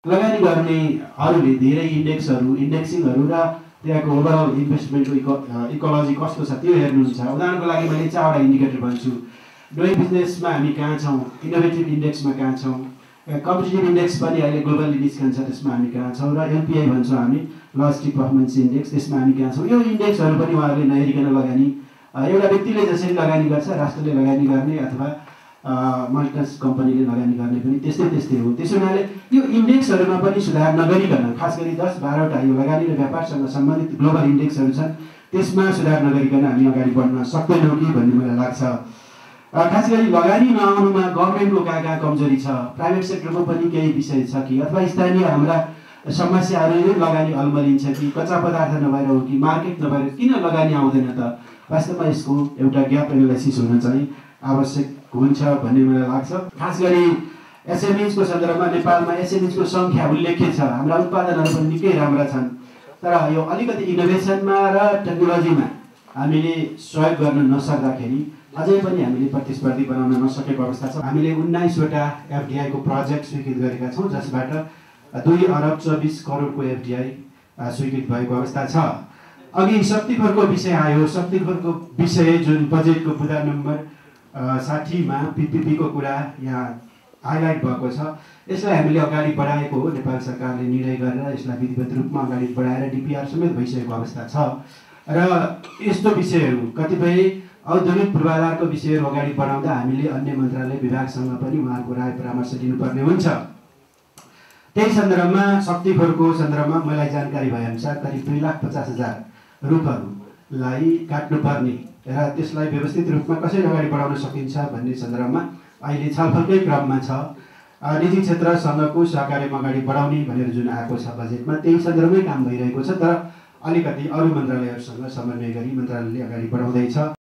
लगानी गर्नेहरूले धेरै इन्डेक्सिङहरू र त्यहाँको ओभरअल इन्भेस्टमेन्टको इकोलोजी कस्तो छ त्यो हेर्नुहुन्छ। उदाहरणको लागि मैले 4वटा इन्डिकेटर भन्छु। डुइङ बिजनेसमा हामी कहाँ छौँ, इनोभेटिभ इन्डेक्समा कहाँ छौँ, कम्पिटिटिभ इन्डेक्स पनि अहिले ग्लोबली निस्कन्छ त्यसमा हामी कहाँ छौँ, र एलपिआई भन्छौँ हामी लजिस्टिक पर्फर्मेन्स इन्डेक्स, त्यसमा हामी कहाँ छौँ। यो इन्डेक्सहरू पनि उहाँहरूले नहेरिकन लगानी एउटा व्यक्तिले जसरी लगानी गर्छ, राष्ट्रले लगानी गर्ने अथवा मल्टिनेसनल कम्पनीले लगानी गर्ने पनि त्यस्तै हो। त्यसो हुनाले यो इन्डेक्सहरूमा पनि सुधार नगरिकन, खास गरी 10-12वटा यो लगानी र व्यापारसँग सम्बन्धित ग्लोबल इन्डेक्सहरू छन्, त्यसमा सुधार नगरिकन हामी अगाडि बढ्न सक्दैनौँ कि भन्ने मलाई लाग्छ। खास गरी लगानी नआउनुमा गभर्मेन्टको कहाँ कमजोरी छ, प्राइभेट सेक्टरको पनि केही विषय छ कि, अथवा स्थानीय हाम्रा समस्याहरू लगानी अल्मलिन्छ कि, कच्चा पदार्थ नभएर हो कि, मार्केट नभएर किन लगानी आउँदैन त। वास्तवमा यसको एउटा ग्याप एनालाइसिस हुन चाहिँ आवश्यक हुन्छ भन्ने मलाई लाग्छ। खास गरी एसएमइजको सन्दर्भमा नेपालमा एसएमइजको सङ्ख्या उल्लेख्य छ, हाम्रा उत्पादनहरू पनि निकै राम्रा छन्, तर यो अलिकति इनोभेसनमा र टेक्नोलोजीमा हामीले सहयोग गर्न नसक्दाखेरि अझै पनि हामीले प्रतिस्पर्धी बनाउन नसकेको अवस्था छ। हामीले 19वटा एफडिआईको प्रोजेक्ट स्वीकृत गरेका छौँ, जसबाट 2 अरब 24 करोडको एफडिआई स्वीकृत भएको अवस्था छ। अघि शक्तिखोरको विषय आयो। शक्तिखोरको विषय जुन बजेटको बुँदा नम्बर 60मा पिपिपीको कुरा यहाँ हाइलाइट भएको छ, यसलाई हामीले अगाडि बढाएको हो। नेपाल सरकारले निर्णय गरेर यसलाई विधिवत रूपमा अगाडि बढाएर डिपिआर समेत भइसकेको अवस्था छ। र यस्तो विषयहरू कतिपय औद्योगिक पूर्वाधारको विषयहरू अगाडि बढाउँदा हामीले अन्य मन्त्रालय विभागसँग पनि उहाँहरूको राय परामर्श लिनुपर्ने हुन्छ। त्यही सन्दर्भमा शक्तिखोरको सन्दर्भमा मलाई जानकारी भएअनुसार करिब 2,50,000 रुखहरूलाई काट्नुपर्ने र त्यसलाई व्यवस्थित रूपमा कसरी अगाडि बढाउन सकिन्छ भन्ने सन्दर्भमा अहिले छलफलकै क्रममा छ। निजी क्षेत्रसँगको सहकार्यमा अगाडि बढाउने भनेर जुन आएको छ बजेटमा, त्यही सन्दर्भमै काम भइरहेको छ, तर अलिकति अरू मन्त्रालयहरूसँग समन्वय गरी मन्त्रालयले अगाडि बढाउँदैछ।